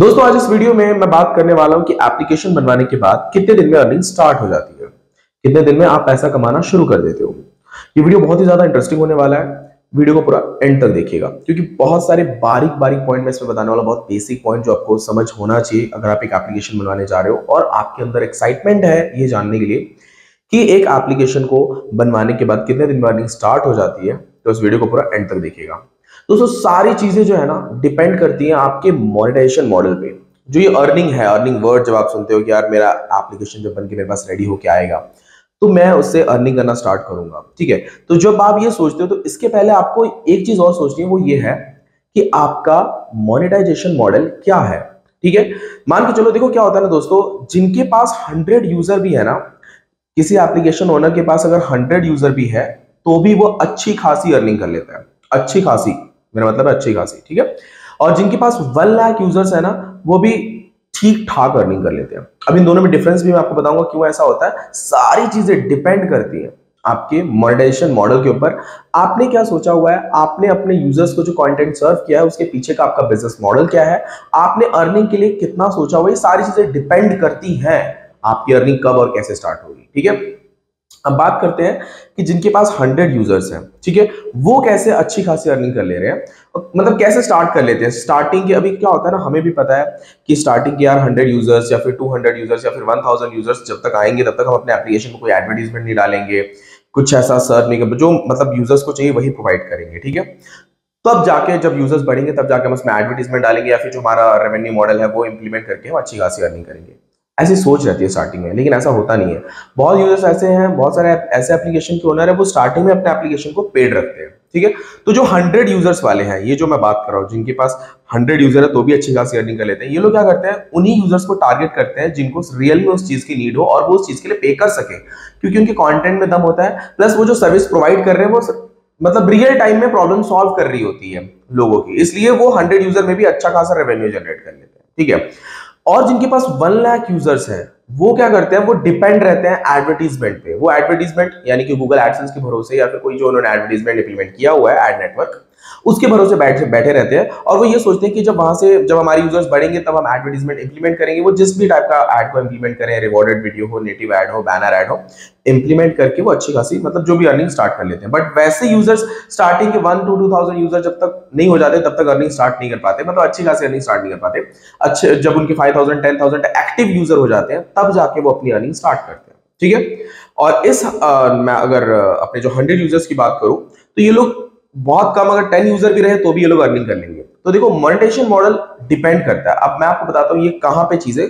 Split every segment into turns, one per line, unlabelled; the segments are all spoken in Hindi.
दोस्तों आज इस वीडियो में मैं बात करने वाला हूं कि एप्लीकेशन बनवाने के बाद कितने दिन में अर्निंग स्टार्ट हो जाती है, कितने दिन में आप पैसा कमाना शुरू कर देते हो। ये वीडियो बहुत ही ज्यादा इंटरेस्टिंग होने वाला है। वीडियो को पूरा एंड तक देखिएगा क्योंकि बहुत सारे बारीक बारीक पॉइंट मैं इसमें बताने वाला, बहुत बेसिक पॉइंट जो आपको समझ होना चाहिए अगर आप एक एप्लीकेशन बनवाने जा रहे हो और आपके अंदर एक्साइटमेंट है ये जानने के लिए कि एक एप्लीकेशन को बनवाने के बाद कितने दिन में अर्निंग स्टार्ट हो जाती है। तो इस वीडियो को पूरा एंड तक देखिएगा। दोस्तों सारी चीजें जो है ना डिपेंड करती हैं आपके मोनेटाइजेशन मॉडल पे। जो ये अर्निंग है, अर्निंग वर्ड जब आप सुनते हो कि यार मेरा एप्लीकेशन जब बन के मेरे पास रेडी होके आएगा तो मैं उससे अर्निंग करना स्टार्ट करूंगा, ठीक है। तो जब आप ये सोचते हो तो इसके पहले आपको एक चीज और सोचनी है, वो ये है कि आपका मोनेटाइजेशन मॉडल क्या है, ठीक है। मान के चलो, देखो क्या होता है ना दोस्तों, जिनके पास 100 यूजर भी है ना, किसी एप्लीकेशन ओनर के पास अगर 100 यूजर भी है तो भी वो अच्छी खासी अर्निंग कर लेता है। अच्छी खासी, मेरा मतलब है अच्छी खासी, ठीक है। और जिनके पास 1 लाख यूजर्स है ना, वो भी ठीक ठाक अर्निंग कर लेते हैं। अब इन दोनों में डिफरेंस भी मैं आपको बताऊंगा क्यों ऐसा होता है। सारी चीजें डिपेंड करती हैं आपके मोनेटाइजेशन मॉडल के ऊपर। आपने क्या सोचा हुआ है, आपने अपने यूजर्स को जो कंटेंट सर्व किया है उसके पीछे का आपका बिजनेस मॉडल क्या है, आपने अर्निंग के लिए कितना सोचा हुआ है, ये सारी चीजें डिपेंड करती हैं आपकी अर्निंग कब और कैसे स्टार्ट होगी, ठीक है। अब बात करते हैं कि जिनके पास 100 यूजर्स हैं, ठीक है, वो कैसे अच्छी खासी अर्निंग कर ले रहे हैं, मतलब कैसे स्टार्ट कर लेते हैं। स्टार्टिंग के अभी क्या होता है ना, हमें भी पता है कि स्टार्टिंग के यार 100 यूजर्स या फिर 200 यूजर्स या फिर 1000 यूजर्स जब तक आएंगे तब तक हम अपने एप्लीकेशन में कोई एडवर्टीजमेंट नहीं डालेंगे, कुछ ऐसा सर्च नहीं कर, जो मतलब यूजर्स को चाहिए वही प्रोवाइड करेंगे, ठीक है। तब जाके जब यूजर्स बढ़ेंगे तब जाके हम उसमें एडवर्टीजमेंट डालेंगे या फिर जो हमारा रेवेन्यू मॉडल है वो इंप्लीमेंट करके हम अच्छी खासी अर्निंग करेंगे। ऐसी सोच रहती है स्टार्टिंग में, लेकिन ऐसा होता नहीं है। बहुत यूजर्स ऐसे हैं, बहुत सारे ऐसे एप्लीकेशन के ओनर है, वो स्टार्टिंग में अपने एप्लीकेशन को पेड रखते हैं, ठीक है। तो जो 100 यूजर्स वाले हैं, ये जो मैं बात कर रहा हूँ, जिनके पास 100 यूजर है तो भी अच्छी खासी अर्निंग कर लेते हैं, ये लोग क्या करते हैं, उन्हीं यूजर्स को टारगेट करते हैं जिनको रियल में उस चीज की नीड हो और वो उस चीज के लिए पे कर सके, क्योंकि उनके कंटेंट में दम होता है। प्लस वो जो सर्विस प्रोवाइड कर रहे हैं वो मतलब रियल टाइम में प्रॉब्लम सॉल्व कर रही होती है लोगों की, इसलिए वो 100 यूजर में भी अच्छा खासा रेवेन्यू जनरेट कर लेते हैं, ठीक है। और जिनके पास 1 लाख यूजर्स हैं, वो क्या करते हैं, वो डिपेंड रहते हैं एडवर्टीजमेंट पे। वो एडवर्टीजमेंट यानी कि गूगल एडसेंस के भरोसे या फिर कोई जो उन्होंने एडवर्टीजमेंट इंप्लीमेंट किया हुआ है, एड नेटवर्क, उसके भरोसे बैठे रहते हैं। और वो ये सोचते हैं कि जब वहां से जब हमारे यूजर्स बढ़ेंगे तब हम एडवर्टीजमेंट इंप्लीमेंट करेंगे। वो जिस भी टाइप का एड को इंप्लीमेंट करें, रिवॉर्डेड वीडियो हो, नेटिव एड हो, बैनर एड हो, इंप्लीमेंट करके वो अच्छी खासी मतलब जो भी अर्निंग स्टार्ट कर लेते हैं। बट वैसे यूजर्स स्टार्टिंग के 1 to 2000 यूजर जब तक नहीं हो जाते तब तक अर्निंग स्टार्ट नहीं कर पाते, मतलब अच्छी खासी अर्निंग स्टार्ट नहीं कर पाते। अच्छे जब उनके 5000 10,000 एक्टिव यूजर हो जाते हैं तब जाके वो अपनी अर्निंग स्टार्ट करते हैं, ठीक है। और इस मैं अगर अपने जो 100 यूजर्स की बात करूं तो ये लोग बहुत कम, अगर 10 यूजर भी रहे तो भी ये लोग अर्निंग कर लेंगे। तो देखो मोनेटाइजेशन मॉडल डिपेंड करता है। अब मैं आपको बताता हूँ ये कहां पे चीजें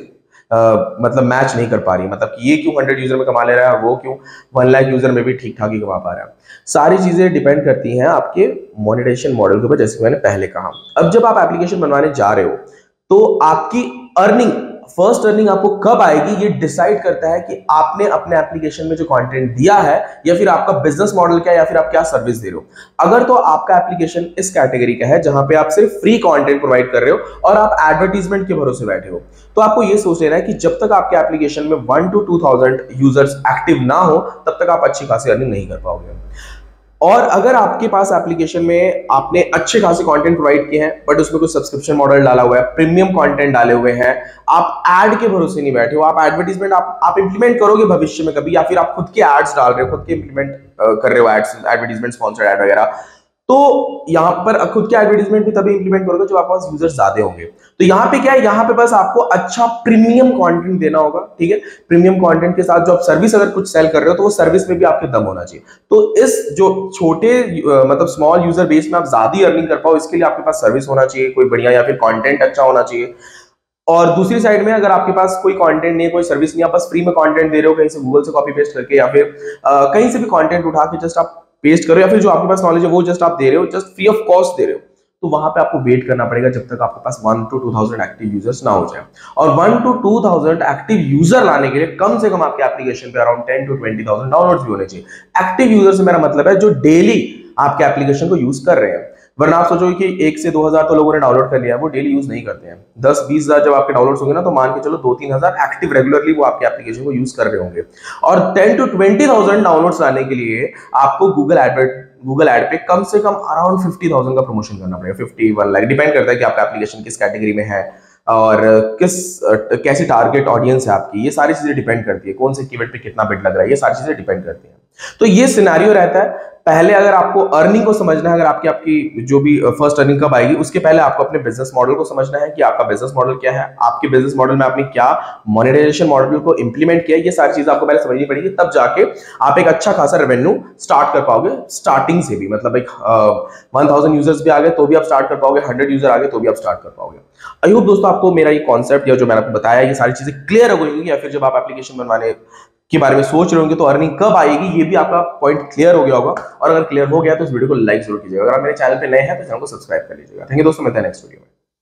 मतलब मैच नहीं कर पा रही, मतलब कि ये क्यों 100 यूजर में कमा ले रहा है और वो क्यों 1 लाख यूजर में भी ठीक ठाक ही कमा पा रहा है। सारी चीजें डिपेंड करती हैं आपके मोनेटाइजेशन मॉडल के ऊपर, जैसे मैंने पहले कहा। अब जब आप एप्लीकेशन बनवाने जा रहे हो तो आपकी अर्निंग, फर्स्ट अर्निंग आपको कब आएगी ये डिसाइड करता है कि आपने अपने एप्लीकेशन में जो कंटेंट दिया है या फिर आपका बिजनेस मॉडल क्या है या फिर आप क्या सर्विस दे रहे हो। अगर तो आपका एप्लीकेशन इस कैटेगरी का है जहां पे आप सिर्फ फ्री कंटेंट प्रोवाइड कर रहे हो और आप एडवर्टीजमेंट के भरोसे बैठे हो, तो आपको ये सोच लेना है कि जब तक आपके एप्लीकेशन में 1 to 2000 यूजर्स एक्टिव ना हो तब तक आप अच्छी खासी अर्निंग नहीं कर पाओगे। और अगर आपके पास एप्लीकेशन में आपने अच्छे खासे कंटेंट प्रोवाइड किए हैं बट उसमें कुछ सब्सक्रिप्शन मॉडल डाला हुआ है, प्रीमियम कंटेंट डाले हुए हैं, आप एड के भरोसे नहीं बैठे हो, आप एडवर्टीजमेंट आप इंप्लीमेंट करोगे भविष्य में कभी, या फिर आप खुद के एड्स डाल रहे हो, खुद के इंप्लीमेंट कर रहे हो एड्स, एडवर्टीजमेंट, स्पॉन्सर्ड एड वगैरह, तो यहाँ पर खुद के एडवर्टीजमेंट भी तभी इंप्लीमेंट करोगे जब आपके पास यूजर्स ज्यादा होंगे। तो यहाँ पे क्या है, यहाँ पे बस आपको अच्छा प्रीमियम कंटेंट देना होगा, ठीक है। प्रीमियम कंटेंट के साथ जो आप सर्विस अगर कुछ सेल कर रहे हो तो वो सर्विस में भी आपके दम होना चाहिए। तो इस जो छोटे मतलब स्मॉल यूजर बेस में आप ज्यादा अर्निंग कर पाओ, इसके लिए आपके पास सर्विस होना चाहिए कोई बढ़िया, या फिर कंटेंट अच्छा होना चाहिए। और दूसरी साइड में अगर आपके पास कोई कंटेंट नहीं है, कोई सर्विस नहीं, आप बस फ्री में कंटेंट दे रहे हो कहीं से गूगल से कॉपी पेस्ट करके, या फिर कहीं से भी कंटेंट उठा के जस्ट आप पेस्ट करो, या फिर जो आपके पास नॉलेज है वो जस्ट आप दे रहे हो, जस्ट फ्री ऑफ कॉस्ट दे रहे हो, तो वहां पे आपको वेट करना पड़ेगा जब तक आपके पास 1 to 2000 एक्टिव यूजर्स ना हो जाए। और 1 to 2000 एक्टिव यूजर लाने के लिए कम से कम आपके एप्लीकेशन पे अराउंड 10 to 20,000 डाउनलोड्स भी होने चाहिए। एक्टिव यूजर से मेरा मतलब है जो डेली आपके एप्लीकेशन को यूज कर रहे हैं, वरना आप सोचो कि 1 से 2000 तो लोगों ने डाउनलोड कर लिया, वो डेली यूज नहीं करते हैं। 10-20 हजार जब आपके डाउनलोड्स होंगे ना, तो मान के चलो 2-3 हजार एक्टिव रेगुलरली वो आपके एप्लीकेशन को यूज कर रहे होंगे। और 10 to 20,000 डाउनलोड्स लाने के लिए आपको गूगल एड पे कम से कम अराउंड 50,000 का प्रमोशन करना पड़ेगा, 50-1 लाख, डिपेंड करता है कि आपका एप्लीकेशन किस कैटेगरी में है, और कैसी टारगेट ऑडियंस है आपकी, ये सारी चीजें डिपेंड करती है, कौन से कीवर्ड पे कितना बिड लग रहा है, ये सारी चीजें डिपेंड करती हैं। तो ये सिनेरियो रहता है। पहले अगर आपको अर्निंग को समझना है, अगर आपकी आपकी जो भी फर्स्ट अर्निंग कब आएगी, उसके पहले आपको अपने बिजनेस मॉडल को समझना है कि आपका बिजनेस मॉडल क्या है, आपके बिजनेस मॉडल में आपने क्या मोनेटाइजेशन मॉडल को इंप्लीमेंट किया, ये सारी चीजें आपको पहले समझनी पड़ेगी, तब जाके आप एक अच्छा खासा रेवेन्यू स्टार्ट कर पाओगे स्टार्टिंग से भी। मतलब एक 1000 यूजर्स भी आ गए तो भी आप स्टार्ट कर पाओगे, 100 यूजर आ गए तो भी आप स्टार्ट कर पाओगे। आई होप दोस्तों आपको मेरा ये कॉन्सेप्ट या जो मैंने आपको बताया ये सारी चीजें क्लियर हो गई होंगी, या फिर जब आप एप्लीकेशन बनवाने के बारे में सोच रहे होंगे तो अर्निंग कब आएगी ये भी आपका पॉइंट क्लियर हो गया होगा। और अगर क्लियर हो गया तो इस वीडियो को लाइक जरूर कीजिएगा। अगर आप मेरे चैनल पे नए हैं तो चैनल को सब्सक्राइब कर लीजिएगा। थैंक यू दोस्तों, मिलते हैं नेक्स्ट वीडियो में।